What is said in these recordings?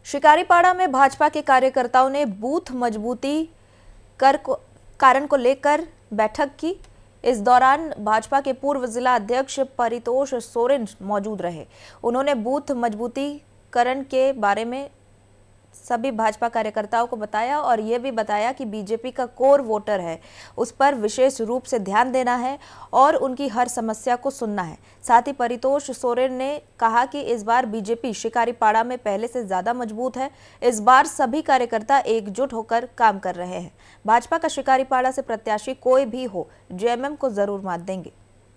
शिकारीपाड़ा में भाजपा के कार्यकर्ताओं ने बूथ मजबूती कारण को लेकर बैठक की। इस दौरान भाजपा के पूर्व जिला अध्यक्ष परितोष सोरेन मौजूद रहे। उन्होंने बूथ मजबूतीकरण के बारे में सभी भाजपा कार्यकर्ताओं को बताया और ये भी बताया कि बीजेपी का कोर वोटर है, उस पर विशेष रूप से ध्यान देना है और उनकी हर समस्या को सुनना है। साथ ही परितोष सोरेन ने कहा कि इस बार बीजेपी शिकारीपाड़ा में पहले से ज्यादा मजबूत है। इस बार सभी कार्यकर्ता एकजुट होकर काम कर रहे हैं। भाजपा का शिकारीपाड़ा से प्रत्याशी कोई भी हो, जेएमएम को जरूर मात देंगे।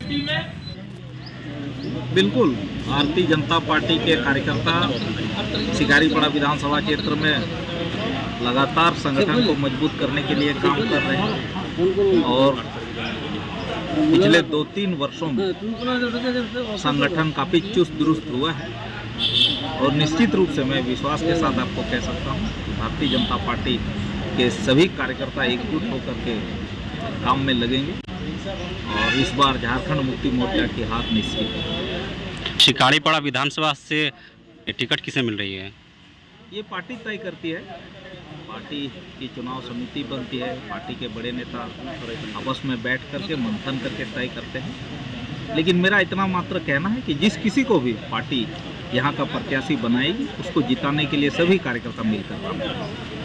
बिल्कुल, भारतीय जनता पार्टी के कार्यकर्ता शिकारीपाड़ा विधानसभा क्षेत्र में लगातार संगठन को मजबूत करने के लिए काम कर रहे हैं और पिछले 2-3 वर्षों में संगठन काफ़ी चुस्त दुरुस्त हुआ है और निश्चित रूप से मैं विश्वास के साथ आपको कह सकता हूं कि भारतीय जनता पार्टी के सभी कार्यकर्ता एकजुट होकर के काम में लगेंगे और इस बार झारखंड मुक्ति मोर्चा की हार निश्चित है। शिकारीपाड़ा विधानसभा से टिकट किसे मिल रही है? ये पार्टी तय करती है। पार्टी की चुनाव समिति बनती है, पार्टी के बड़े नेता आपस में बैठ करके मंथन करके तय करते हैं। लेकिन मेरा इतना मात्र कहना है कि जिस किसी को भी पार्टी यहाँ का प्रत्याशी बनाएगी, उसको जिताने के लिए सभी कार्यकर्ता मिलकर काम करेंगे।